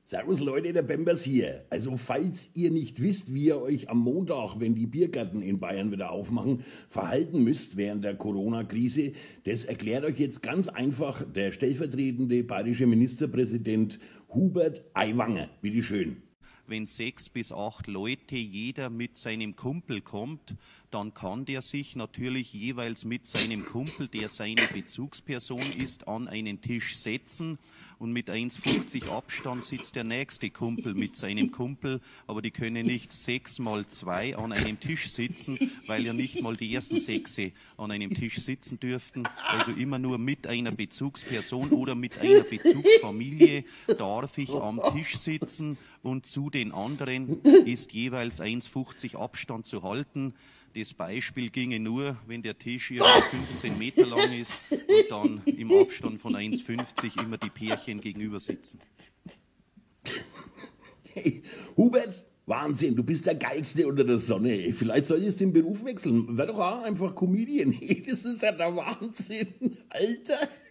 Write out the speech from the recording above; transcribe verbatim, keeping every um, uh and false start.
Servus Leute, der Bembers hier. Also falls ihr nicht wisst, wie ihr euch am Montag, wenn die Biergärten in Bayern wieder aufmachen, verhalten müsst während der Corona-Krise, das erklärt euch jetzt ganz einfach der stellvertretende bayerische Ministerpräsident Hubert Aiwanger. Bitteschön. Wenn sechs bis acht Leute jeder mit seinem Kumpel kommt, dann kann der sich natürlich jeweils mit seinem Kumpel, der seine Bezugsperson ist, an einen Tisch setzen und mit eins fünfzig Abstand sitzt der nächste Kumpel mit seinem Kumpel, aber die können nicht sechs mal zwei an einem Tisch sitzen, weil ja nicht mal die ersten sechs an einem Tisch sitzen dürften. Also immer nur mit einer Bezugsperson oder mit einer Bezugsfamilie darf ich am Tisch sitzen und zu den anderen ist jeweils eins fünfzig Abstand zu halten. Das Beispiel ginge nur, wenn der Tisch irgendwie fünfzehn Meter lang ist und dann im Abstand von eins fünfzig immer die Pärchen gegenüber sitzen. Hey, Hubert, Wahnsinn, du bist der Geilste unter der Sonne. Vielleicht solltest du den Beruf wechseln. Wär doch auch einfach Comedian. Das ist ja der Wahnsinn, Alter.